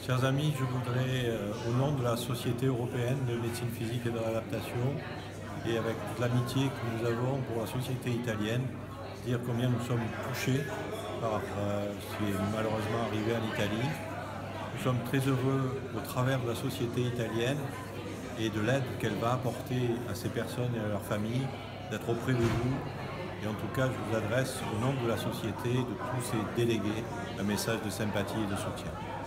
Chers amis, je voudrais, au nom de la Société européenne de médecine physique et de réadaptation, et avec l'amitié que nous avons pour la société italienne, dire combien nous sommes touchés par ce qui est malheureusement arrivé en Italie. Nous sommes très heureux, au travers de la société italienne et de l'aide qu'elle va apporter à ces personnes et à leurs familles, d'être auprès de vous. Et en tout cas, je vous adresse, au nom de la société, de tous ces délégués, un message de sympathie et de soutien.